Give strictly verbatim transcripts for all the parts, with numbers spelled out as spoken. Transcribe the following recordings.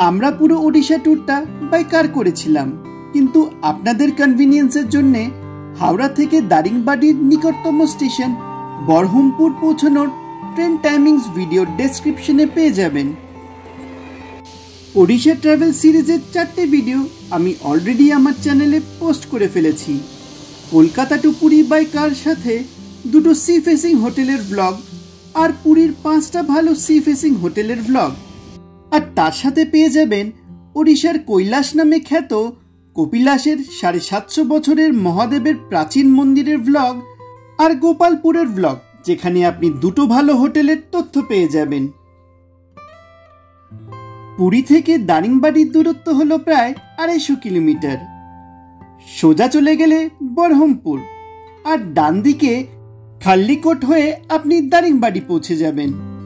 আমরা পুরো ওড়িশা ট্যুরটা বাই কার করেছিলাম, কিন্তু আপনাদের কনভিনিয়েন্সের জন্য হাওড়া থেকে দারিংবাড়ির নিকটতম স্টেশন বরহমপুর পৌঁছানোর ট্রেন টাইমিংস ভিডিও ডেসক্রিপশনে পেয়ে যাবেন। ওড়িশা ট্রাভেল সিরিজের চারটে ভিডিও আমি অলরেডি আমার চ্যানেলে পোস্ট করে ফেলেছি। Kolkata to Puri by car সাথে দুটো সি ফেসিং হোটেলের ব্লগ আর পুরীর পাঁচটা ভালো সি ফেসিং হোটেলের ব্লগ, আর তার সাথে পেয়ে যাবেন ওড়িশার কৈলাস নামে খ্যাত কপিলাসের সাড়ে সাতশো বছরের মহাদেবের প্রাচীন মন্দিরের ব্লগ আর গোপালপুরের ব্লগ, যেখানে আপনি দুটো ভালো হোটেলের তথ্য পেয়ে যাবেন। পুরী থেকে দারিংবাড়ির দূরত্ব হলো প্রায় আড়াইশো কিলোমিটার। সোজা চলে গেলে বরহমপুর আর ডান দিকে খাল্লিকোট হয়ে আপনি দারিংবাড়ি পৌঁছে যাবেন।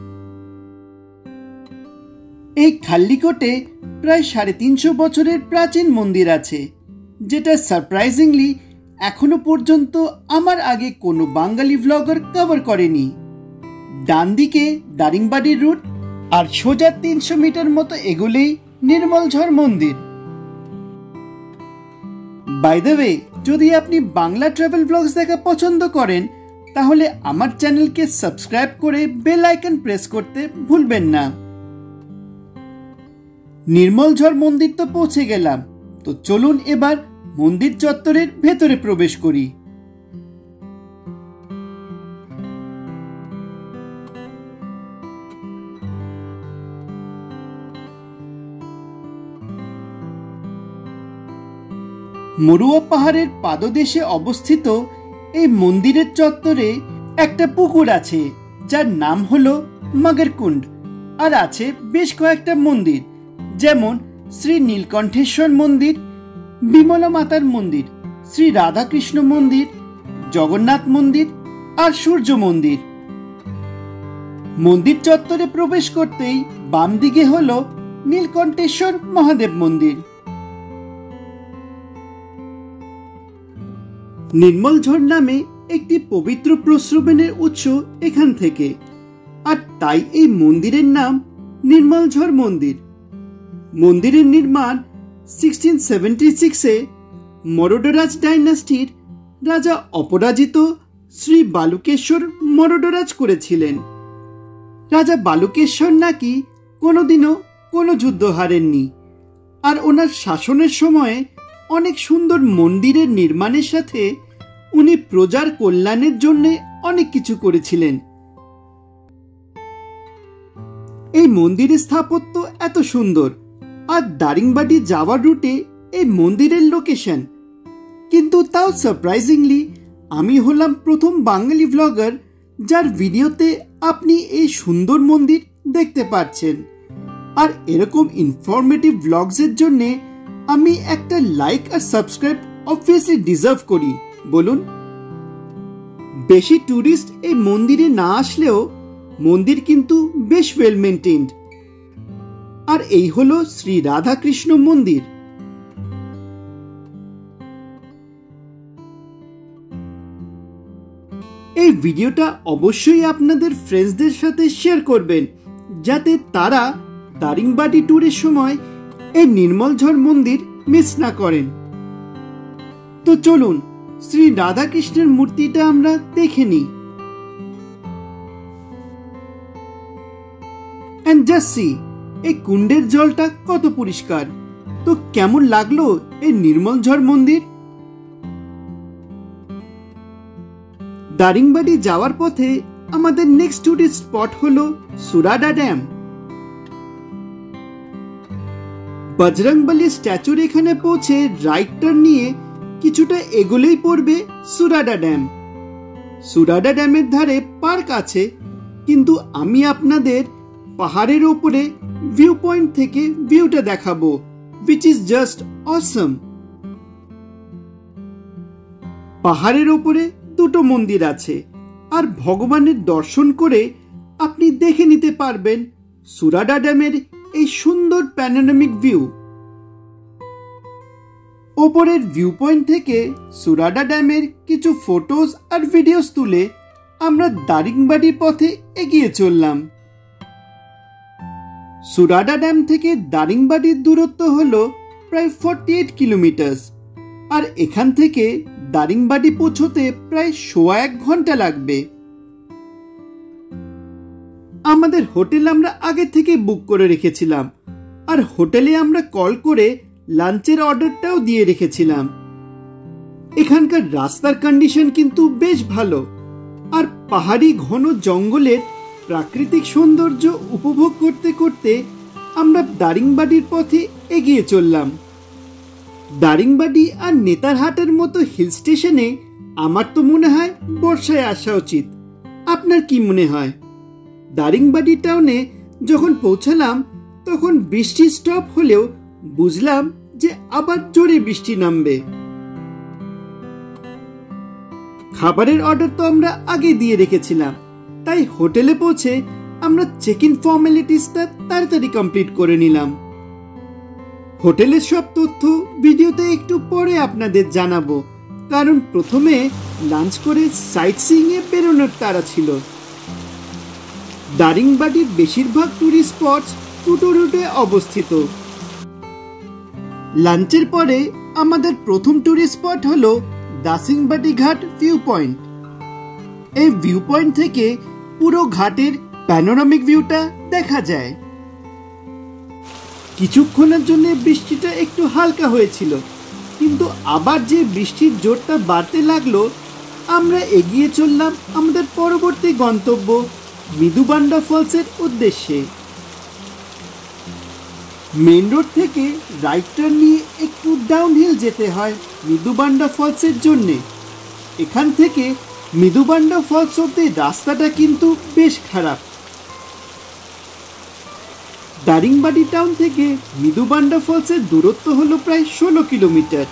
এই খাল্লিকোটে প্রায় সাড়ে তিনশো বছরের প্রাচীন মন্দির আছে, যেটা সারপ্রাইজিংলি এখনো পর্যন্ত আমার আগে কোনো বাঙালি ব্লগার কভার করেনি। ডান দিকে দারিংবাড়ির রুট আর সোজা তিনশো মিটার মতো এগোলেই নির্মলঝড় মন্দির। বাই দ্য ওয়ে, যদি আপনি বাংলা ট্রাভেল ব্লগস দেখা পছন্দ করেন তাহলে আমার চ্যানেলকে সাবস্ক্রাইব করে বেল আইকন প্রেস করতে ভুলবেন না। নির্মলঝড় মন্দির তো পৌঁছে গেলাম, তো চলুন এবার মন্দির চত্বরের ভেতরে প্রবেশ করি। মরুয়া পাহাড়ের পাদদেশে অবস্থিত এই মন্দিরের চত্বরে একটা পুকুর আছে, যার নাম হলো মগরকুণ্ড, আর আছে বেশ কয়েকটা মন্দির, যেমন শ্রী নীলকণ্ঠেশ্বর মন্দির, বিমলা মাতার মন্দির, শ্রী রাধাকৃষ্ণ মন্দির, জগন্নাথ মন্দির আর সূর্য মন্দির। মন্দির চত্বরে প্রবেশ করতেই বাম দিকে হলো নীলকণ্ঠেশ্বর মহাদেব মন্দির। নির্মলঝড় নামে একটি পবিত্র প্রস্রবণের উৎস এখান থেকে, আর তাই এই মন্দিরের নাম নির্মলঝড় মন্দির। মন্দিরের নির্মাণ সিক্সটিন সেভেন্টি সিক্সে মরোডরাজ ডাইনাস্টির রাজা অপরাজিত শ্রী বালুকেশ্বর মরোডরাজ করেছিলেন। রাজা বালুকেশ্বর নাকি কোনোদিনও কোনো যুদ্ধ হারেননি, আর ওনার শাসনের সময়ে অনেক সুন্দর মন্দিরের নির্মাণের সাথে উনি প্রজার কল্যাণের জন্য অনেক কিছু করেছিলেন। এই মন্দিরের স্থাপত্য এত সুন্দর, আর দারিংবাড়ি যাওয়ার রুটে এই মন্দিরের লোকেশন। কিন্তু তাও সারপ্রাইজিংলি আমি হলাম প্রথম বাঙালি ব্লগার যার ভিডিওতে আপনি এই সুন্দর মন্দির দেখতে পাচ্ছেন। আর এরকম ইনফরমেটিভ ব্লগসের জন্য আমি একটা লাইক আর সাবস্ক্রাইব অবভিয়াসলি ডিজার্ভ করি, বলুন। বেশি ট্যুরিস্ট এই মন্দিরে না আসলেও মন্দির কিন্তু বেশ ওয়েল মেনটেইনড। আর এই হলো শ্রী রাধাকৃষ্ণ মন্দির। এই ভিডিওটা অবশ্যই আপনাদের ফ্রেন্ডসদের সাথে শেয়ার করবেন, যাতে তারা দারিংবাড়ি ট্যুরের সময় এই নির্মলঝড় মন্দির মিস না করেন। তো চলুন শ্রী রাধাকৃষ্ণের মূর্তিটা আমরা দেখে নিই। এন্ড জাস্ট সি, এই কুণ্ডের জলটা কত পরিষ্কার। তো কেমন লাগলো এই নির্মলঝড় মন্দির? দারিংবাড়ি যাওয়ার পথে আমাদের নেক্সট টুরিস্ট স্পট হলো সুরাডা ড্যাম। বজরংবলী স্ট্যাচুর এখানে পৌঁছে রাইট টার্ন নিয়ে কিছুটা এগোলেই পড়বে সুরাডা ড্যাম। সুরাডা ড্যামের ধারে পার্ক আছে, কিন্তু আমি আপনাদের পাহাড়ের ওপরে ভিউ পয়েন্ট থেকে ভিউটা দেখাবো, which is just awesome। পাহাড়ের ওপরে দুটো মন্দির আছে, আর ভগবানের দর্শন করে আপনি দেখে নিতে পারবেন সুরাডা ড্যামের এই সুন্দর প্যানোরামিক ভিউ। ওপরের ভিউ পয়েন্ট থেকে সুরাডা ড্যামের কিছু ফটোজ আর ভিডিওস তুলে আমরা দারিংবাড়ির পথে এগিয়ে চললাম। সুরাডা ড্যাম থেকে দারিংবাড়ির দূরত্ব হলো প্রায় আটচল্লিশ কিলোমিটার, আর এখান থেকে দারিংবাড়ি পৌঁছতে প্রায় সোয়া এক ঘন্টা লাগবে। আমাদের হোটেল আমরা আগে থেকে বুক করে রেখেছিলাম, আর হোটেলে আমরা কল করে লাঞ্চের অর্ডারটাও দিয়ে রেখেছিলাম। এখানকার রাস্তার কন্ডিশন কিন্তু বেশ ভালো, আর পাহাড়ি ঘন জঙ্গলের প্রাকৃতিক সৌন্দর্য উপভোগ করতে করতে আমরা দারিংবাড়ির পথে এগিয়ে চললাম। দারিংবাড়ি আর নেতারহাটের মতো হিল স্টেশনে আমার তো মনে হয় বর্ষায় আসা উচিত। আপনার কি মনে হয়? দারিংবাড়ি টাউনে যখন পৌঁছালাম তখন বৃষ্টি স্টপ হলেও বুঝলাম যে আবার জোরে বৃষ্টি নামবে। খাবারের অর্ডার তো আমরা আগে দিয়ে রেখেছিলাম, তাই হোটেলে পৌঁছে আমরা চেক ইন ফর্মালিটিসটা তাড়াতাড়ি কমপ্লিট করে নিলাম। হোটেলের সব তথ্য ভিডিওতে একটু পরে আপনাদের জানাবো, কারণ প্রথমে লাঞ্চ করে সাইট সিইং এ বেরোনোর তাড়া ছিল। দারিংবাড়ির বেশিরভাগ টুরিস্ট স্পটস টুটো রুটে অবস্থিত। লাঞ্চের পরে আমাদের প্রথম টুরিস্ট স্পট হলো দাসিংবাড়ি ঘাট ভিউ পয়েন্ট। এই ভিউ পয়েন্ট থেকে পুরো ঘাটের প্যানোরামিক ভিউটা দেখা যায়। কিছুক্ষণের জন্য বৃষ্টিটা একটু হালকা হয়েছিল, কিন্তু আবার যে বৃষ্টির জোরটা বাড়তে লাগলো, আমরা এগিয়ে চললাম আমাদের পরবর্তী গন্তব্য মৃদুবান্ডা ফলসের উদ্দেশ্যে। মেন রোড থেকে রাইট টার্ন নিয়ে একটু ডাউনহিল যেতে হয় মৃদুবান্ডা ফলসের জন্যে। এখান থেকে মৃদুবান্ডা ফলস অব্দি রাস্তাটা কিন্তু বেশ খারাপ। দারিংবাড়ি টাউন থেকে মৃদুবান্ডা ফলসের দূরত্ব হলো প্রায় ষোলো কিলোমিটার।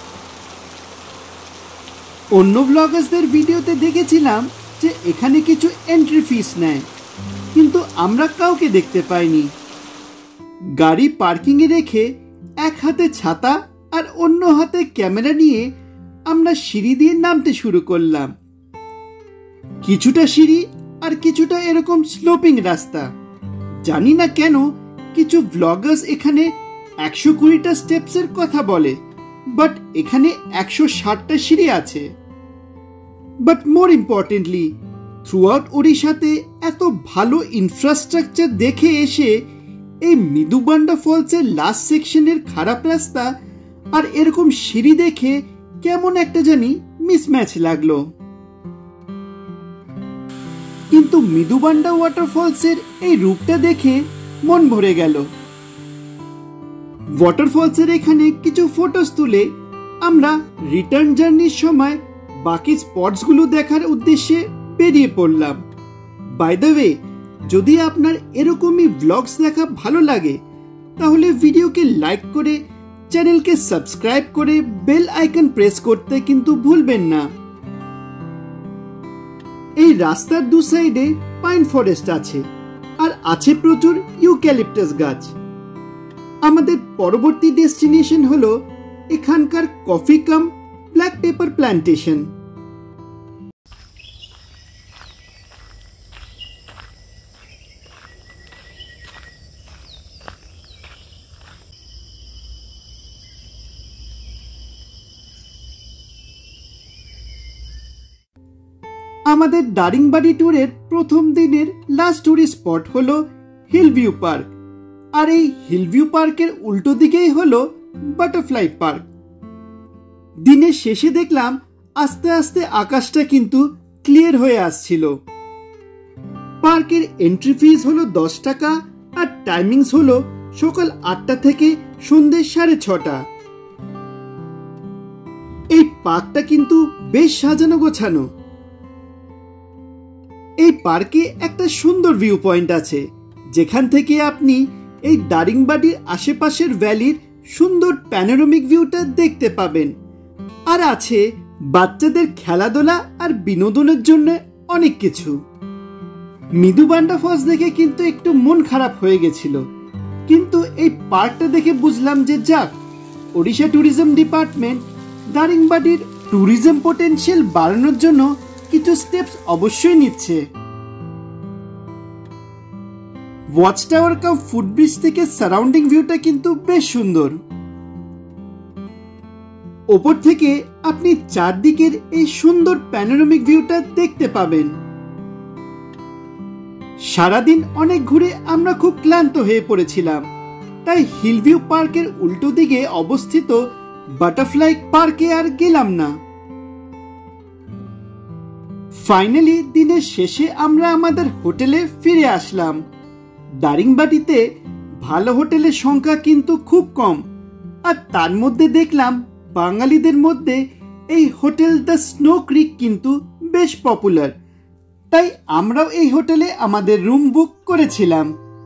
অন্য ব্লগার্সদের ভিডিওতে দেখেছিলাম যে এখানে কিছু এন্ট্রি ফিস নেয়, কিন্তু আমরা কাউকে দেখতে পাইনি। গাড়ি পার্কিং এ রেখে এক হাতে ছাতা আর অন্য হাতে ক্যামেরা নিয়ে আমরা সিঁড়ি দিয়ে নামতে শুরু করলাম। কিছুটা সিঁড়ি আর কিছুটা এরকম স্লোপিং রাস্তা। জানি না কেন কিছু ব্লগার্স এখানে একশো কুড়িটা স্টেপসের কথা বলে, বাট এখানে একশো ষাটটা সিঁড়ি আছে। But more importantly, throughout ওড়িশাতে এত ভালো ইনফ্রাস্ট্রাকচার দেখে এসে এই মৃদুবান্ডা ফলসের লাস্ট সেকশনের খারাপ রাস্তা আর এরকম সিঁড়ি দেখে কেমন একটা জানি মিসম্যাচ লাগলো। কিন্তু মৃদুবান্ডা ওয়াটারফলসের এই রূপটা দেখে মন ভরে গেল। ওয়াটারফলসের এখানে কিছু ফটোস তুলে আমরা রিটার্ন জার্নির সময় বাকি স্পটসগুলো দেখার উদ্দেশ্যে বেরিয়ে পড়লাম। বাই দ্য ওয়ে, যদি আপনার এরকমই ব্লগস দেখা ভালো লাগে তাহলে ভিডিওকে লাইক করে চ্যানেলকে সাবস্ক্রাইব করে বেল আইকন প্রেস করতে কিন্তু ভুলবেন না। এই রাস্তার দু সাইডে পাইন ফরেস্ট আছে, আর আছে প্রচুর ইউক্যালিপটাস গাছ। আমাদের পরবর্তী ডেস্টিনেশন হলো এখানকার coffee cum black pepper plantation. আমাদের দারিংবাড়ি ট্যুরের প্রথম দিনের লাস্ট ট্যুরিস্ট স্পট হলো হিল ভিউ পার্ক, আর এই হিল ভিউ পার্কের উল্টো দিকেই হলো বাটারফ্লাই পার্ক। দিনের শেষে দেখলাম আস্তে আস্তে আকাশটা কিন্তু ক্লিয়ার হয়ে আসছিল। পার্কের এন্ট্রি ফিস হলো দশ টাকা, আর টাইমিংস হলো সকাল আটটা থেকে সন্ধ্যে সাড়ে ছটা। এই পার্কটা কিন্তু বেশ সাজানো গোছানো। এই পার্কে একটা সুন্দর ভিউ পয়েন্ট আছে, যেখান থেকে আপনি এই দারিংবাড়ির আশেপাশের ভ্যালির সুন্দর প্যানোরামিক ভিউটা দেখতে পাবেন। আর আছে বাচ্চাদের খেলাধুলা আর বিনোদনের জন্য অনেক কিছু। মৃদুবান্ডা ফলস দেখে কিন্তু একটু মন খারাপ হয়ে গেছিল, কিন্তু এই পার্কটা দেখে বুঝলাম যে যাক, ওড়িশা ট্যুরিজম ডিপার্টমেন্ট দারিংবাড়ির ট্যুরিজম পোটেনশিয়াল বাড়ানোর জন্য কিছু স্টেপস অবশ্যই নিচ্ছে। ওয়াচ টাওয়ার কাম ফুটব্রিজ থেকে সারাউন্ডিং ভিউটা কিন্তু বেশ সুন্দর। ওপর থেকে আপনি চারদিকের এই সুন্দর প্যানোরামিক ভিউটা দেখতে পাবেন। সারাদিন অনেক ঘুরে আমরা খুব ক্লান্ত হয়ে পড়েছিলাম, তাই হিলভিউ পার্কের উল্টো দিকে অবস্থিত বাটারফ্লাই পার্কে আর গেলাম না। ফাইনালি দিনের শেষে আমরা আমাদের হোটেলে ফিরে আসলাম। দারিংবাড়িতে ভালো হোটেলের সংখ্যা কিন্তু খুব কম, আর তার মধ্যে দেখলাম বাঙালিদের মধ্যে এই হোটেল দ্য স্নো ক্রিক কিন্তু বেশ পপুলার, তাই আমরাও এই হোটেলে আমাদের রুম বুক করেছিলাম।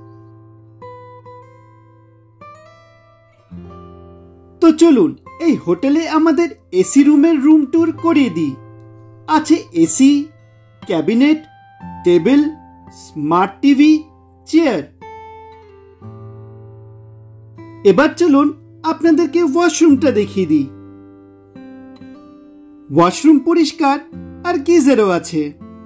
তো চলুন এই হোটেলে আমাদের এসি রুমের রুম ট্যুর করিয়ে দিই। আছে AC, cabinet, table, smart TV, chair. এবার চলুন আপনাদেরকে ওয়াশরুমটা দেখিয়ে দিই। ওয়াশরুম পরিষ্কার আর গিজারও আছে।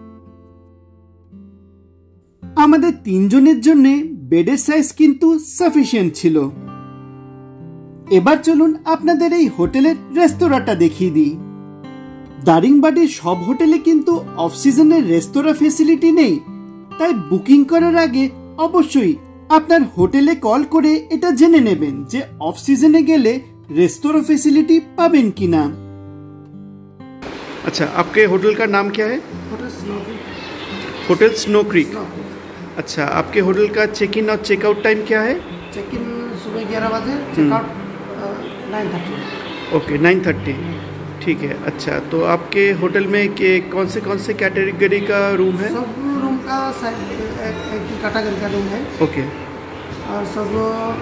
আমাদের তিনজনের জন্য বেডের সাইজ কিন্তু সাফিসিয়েন্ট ছিল। এবার চলুন আপনাদের এই হোটেলের রেস্তোরাঁটা দেখিয়ে দিই। দারিংবাড়ির সব হোটেলে কিন্তু অফ সিজনের রেস্তোরাঁ ফেসিলিটি নেই, তাই বুকিং করার আগে অবশ্যই আপনার হোটেলে কল করে এটা জেনে নেবেন যে অফ সিজনে গেলে रेस्टोरेंट फैसिलिटी पाबेन की नाम। अच्छा, आपके होटल का नाम क्या है? Hotel Snow Creek. Hotel Snow Creek. अच्छा, आपके होटल का चेक इन और चेकआउट टाइम क्या है? चेक इन सुबह ग्यारह बजे, checkout nine thirty. Okay, nine thirty, ठीक है। अच्छा, तो आपके होटल में के कौन से कौन से कैटेगरी का रूम है? सब रूम का एक एक ही कैटेगरी का रूम है। ओके। और सब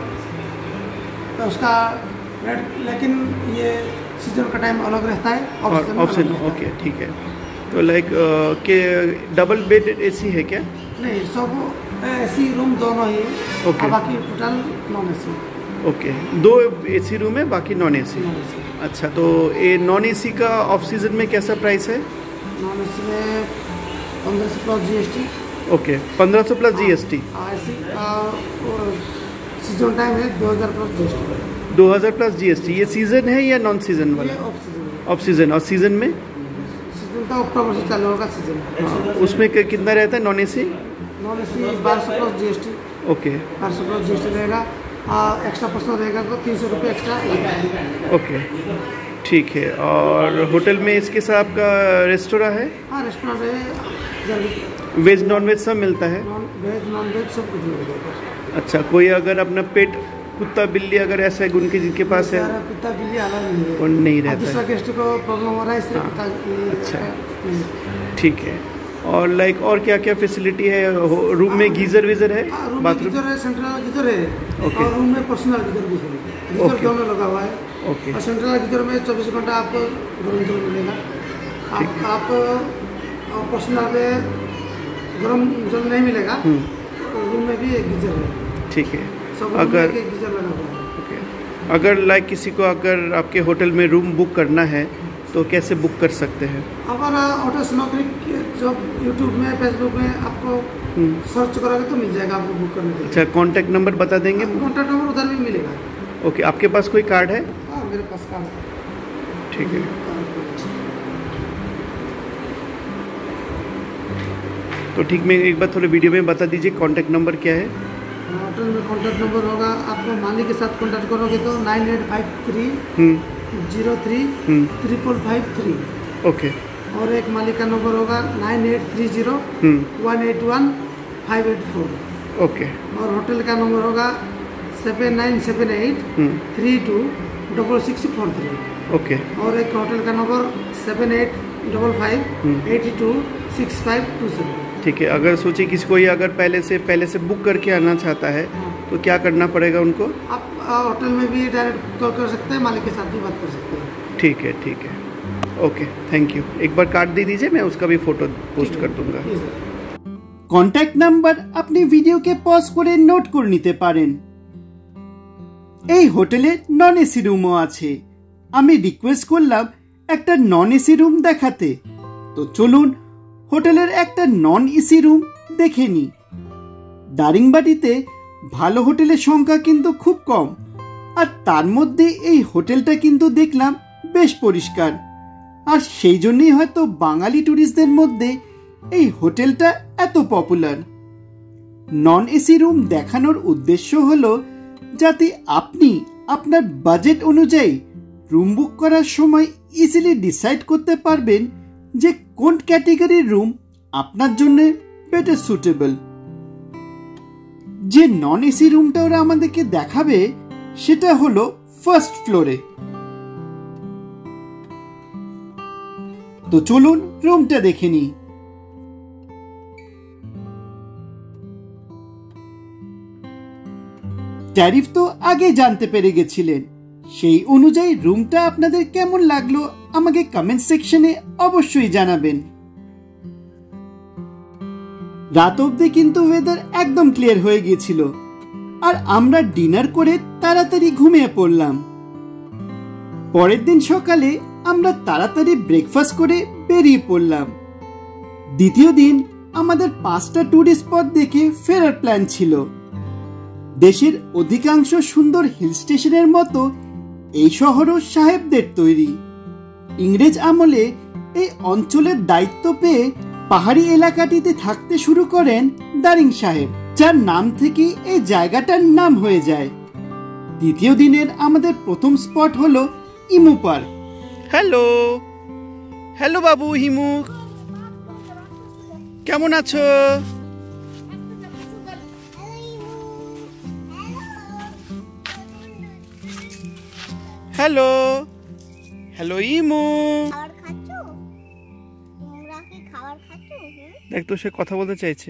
उसका रेट, लेकिन ये सीजन का टाइम अलग रहता है। ऑप्शन ओके, ठीक है। तो लाइक के डबल बेड एसी है क्या? नहीं, सब एसी रूम दोनों ही। ओके। बाकी टोटल नॉन एसी। ओके, दो एसी रूम है, बाकी नॉन एसी। अच्छा, तो ये नॉन एसी का ऑफ सीजन में कैसा प्राइस है? नॉन एसी में पंद्रह सौ प्लस जीएसटी। ओके, पंद्रह सौ plus GST. AC season time है दो हज़ार प्लस जीएसटी। दो हज़ार प्लस जीएसटी। ये सीजन है या नॉन सीजन वाला? Off season. Off season. और सीजन में? सीजन तो अक्टूबर से चालू होगा सीजन। हाँ, उसमें कितना रहता है नॉन एसी? नॉन एसी बारह सौ प्लस जीएसटी। ओके, बारह सौ प्लस जीएसटी रहेगा। एक्स्ट्रा पर्सन रहेगा तो तीन सौ रुपये एक्स्ट्रा लगेगा। ओके, ठीक है। और होटल में इसके साथ आपका रेस्टोरेंट है? हाँ, रेस्टोरेंट है। वेज नॉन वेज सब मिलता है? नॉन वेज नॉन वेज सब कुछ मिलेगा। अच्छा, कोई अगर अपना पेट कुत्ता बिल्ली अगर ऐसा है उनके जिनके पास है? कुत्ता बिल्ली अलग नहीं है, और नहीं रहता है। दूसरा गेस्ट को प्रॉब्लम हो रहा है इसलिए कुत्ता। अच्छा, ठीक है। और लाइक और क्या क्या फैसिलिटी है? रूम में गीजर वीजर है? बाथरूम गीजर है, सेंट्रल गीजर है। और रूम में पर्सनल गीजर भी है। गीजर दोनों लगा हुआ है। ओके। और सेंट्रल गीजर में चौबीस घंटा आपको गर्म जल मिलेगा। आप आप पर्सनल में गर्म जल नहीं मिलेगा। रूम में भी एक गीजर है। ठीक है। अगर ओके, अगर लाइक किसी को अगर आपके होटल में रूम बुक करना है तो कैसे बुक कर सकते हैं? अगर होटल स्नो क्रीक जो यूट्यूब में फेसबुक में आपको सर्च करोगे तो मिल जाएगा आपको बुक करने के लिए। अच्छा, कॉन्टैक्ट नंबर बता देंगे? कॉन्टैक्ट नंबर उधर भी मिलेगा। ओके, आपके पास कोई कार्ड है? हाँ, मेरे पास कार्ड है। ठीक है। तो ठीक, मैं एक बार थोड़े वीडियो में बता दीजिए कॉन्टैक्ट नंबर क्या है? होटल में कॉन्टैक्ट नंबर होगा, आपको मालिक के साथ कॉन्टैक्ट करोगे तो nine eight five three zero three triple five three. Okay. और एक मालिक का नंबर होगा nine eight three zero one eight one five eight four. Okay. और होटल का नंबर होगा seven nine seven eight three two double six four three. Okay. और एक होटल का number seven eight double five eighty two six five two seven. ठीक है। अगर सोचिए किसी को ये अगर पहले से पहले से बुक करके आना चाहता है तो क्या करना पड़ेगा उनको? आप होटल में भी डायरेक्ट कॉल कर सकते हैं, मालिक के साथ भी बात कर सकते हैं। ठीक है, ठीक है। Okay, thank you. एक बार कार्ड दे दीजिए, मैं उसका भी फोटो पोस्ट कर दूंगा। কন্ট্যাক্ট নাম্বার আপনি ভিডিওকে পজ করে নোট করে নিতে পারেন। এই হোটেলে নন এসি রুমও আছে। আমি রিকোয়েস্ট করলাম একটা নন এসি রুম দেখাতে, তো চলুন হোটেলের একটা নন এসি রুম দেখে নি। দারিংবাড়িতে ভালো হোটেলের সংখ্যা কিন্তু খুব কম, আর তার মধ্যে এই হোটেলটা কিন্তু দেখলাম বেশ পরিষ্কার, আর সেই জন্যই হয়তো বাঙালি ট্যুরিস্টদের মধ্যে এই হোটেলটা এত পপুলার। নন এসি রুম দেখানোর উদ্দেশ্য হলো যাতে আপনি আপনার বাজেট অনুযায়ী রুম বুক করার সময় ইজিলি ডিসাইড করতে পারবেন যে কোন ক্যাটেগরির রুম আপনার জন্য বেটার সুটেবল। যে নন এসি রুমটা ওরা আমাদেরকে দেখাবে সেটা হলো ফার্স্ট ফ্লোরে। তো চলুন রুমটা দেখে নিই। ট্যারিফ তো আগে জানতে পেরে গেছিলেন, সেই অনুযায়ী রুমটা আপনাদের কেমন লাগলো আমাকে কমেন্ট সেকশনে অবশ্যই জানাবেন। রাত অবধি কিন্তু ওয়েদার একদম ক্লিয়ার হয়ে গিয়েছিল, আর আমরা ডিনার করে তাড়াতাড়ি ঘুমিয়ে পড়লাম। পরের দিন সকালে আমরা তাড়াতাড়ি ব্রেকফাস্ট করে বেরিয়ে পড়লাম। দ্বিতীয় দিন আমাদের পাঁচটা ট্যুরিস্ট স্পট দেখে ফেরার প্ল্যান ছিল। দেশের অধিকাংশ সুন্দর হিল স্টেশনের মতো এই শহরও সাহেবদের তৈরি। ইংরেজ আমলে এই অঞ্চলের দায়িত্ব পেয়ে পাহাড়ি এলাকাটিতে থাকতে শুরু করেন দারিং সাহেব, যার নাম থেকে এই জায়গাটার নাম হয়ে যায়। দ্বিতীয় দিনের আমাদের প্রথম স্পট হলো ইমু পার্ক। হ্যালো হ্যালো বাবু হিমু, কেমন আছো? হ্যালো হ্যালো ইমু, দেখ তো সে কথা বলতে চাইছে।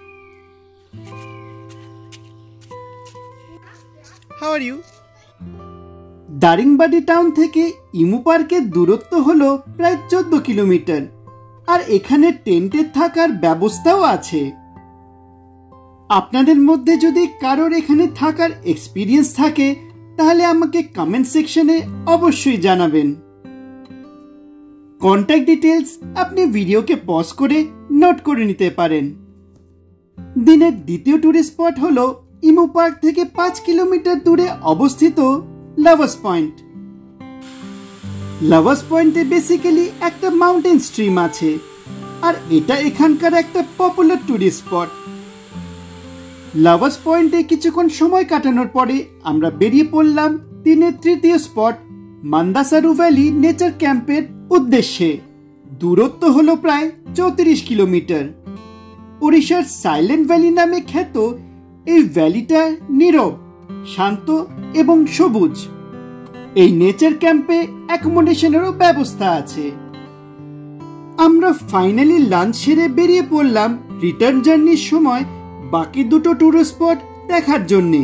How are you? Daringbadi town থেকে ইমু পার্কের দূরত্ব হলো প্রায় চোদ্দ কিলোমিটার, আর এখানে টেন্টে থাকার ব্যবস্থাও আছে। আপনাদের মধ্যে যদি কারোর এখানে থাকার এক্সপিরিয়েন্স থাকে তাহলে আমাকে কমেন্ট সেকশনে অবশ্যই জানাবেন। কন্ট্যাক্ট ডিটেলস আপনি ভিডিওকে পজ করে নোট করে নিতে পারেন। দিনের দ্বিতীয় টুরিস্ট স্পট হলো ইমু পার্ক থেকে পাঁচ কিলোমিটার দূরে অবস্থিত লাভার্স পয়েন্ট। লাভার্স পয়েন্টে বেসিক্যালি একটা মাউন্টেন স্ট্রিম আছে, আর এটা এখানকার একটা পপুলার টুরিস্ট স্পট। লাভার্স পয়েন্টে কিছুক্ষণ সময় কাটানোর পরে আমরা বেরিয়ে পড়লাম দিনের তৃতীয় স্পট মান্দাসারু ভ্যালি নেচার ক্যাম্পের উদ্দেশ্যে। দূরত্ব হলো প্রায় চৌত্রিশ কিলোমিটার। ওড়িশার সাইলেন্ট ভ্যালি নামে খ্যাত এই ভ্যালিটা নীরব, শান্ত এবং সবুজ। এই নেচার ক্যাম্পে অ্যাকোমোডেশনেরও ব্যবস্থা আছে। আমরা ফাইনালি লাঞ্চ সেরে বেরিয়ে পড়লাম রিটার্ন জার্নির সময় বাকি দুটো টুরিস্ট স্পট দেখার জন্যে।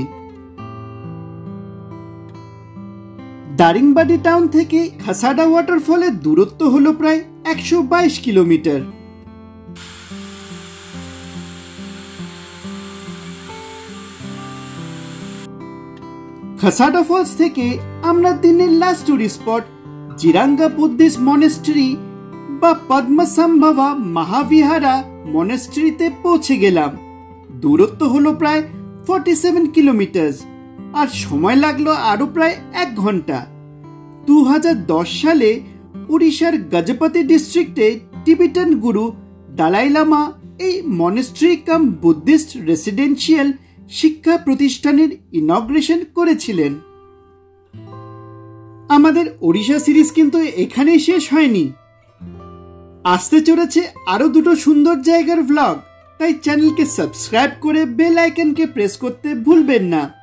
দারিংবাড়ি টাউন থেকে খাসাডা ওয়াটারফলের দূরত্ব হলো প্রায় একশো বাইশ কিলোমিটার। খাসাডা ফলস থেকে আমরা দিনের last tourist spot Jiranga Buddhist monastery বা পদ্মসম্ভবা মহাবিহারা মনেস্ট্রিতে পৌঁছে গেলাম। দূরত্ব হলো প্রায় সর্টি-সেভেন কিলোমিটার, আর সময় লাগলো আরো প্রায় এক ঘন্টা। দু হাজার দশ সালে উড়িষ্যার গজপতি ডিস্ট্রিক্টে টিবেটান গুরু দালাই লামা এই মনেস্ট্রি কাম বুদ্ধিস্ট রেসিডেন্সিয়াল শিক্ষা প্রতিষ্ঠানের ইনগ্রেশন করেছিলেন। আমাদের ওড়িশা সিরিজ কিন্তু এখানেই শেষ হয়নি, আসতে চলেছে আরো দুটো সুন্দর জায়গার ভ্লগ, তাই চ্যানেলকে সাবস্ক্রাইব করে বেল আইকনকে প্রেস করতে ভুলবেন না।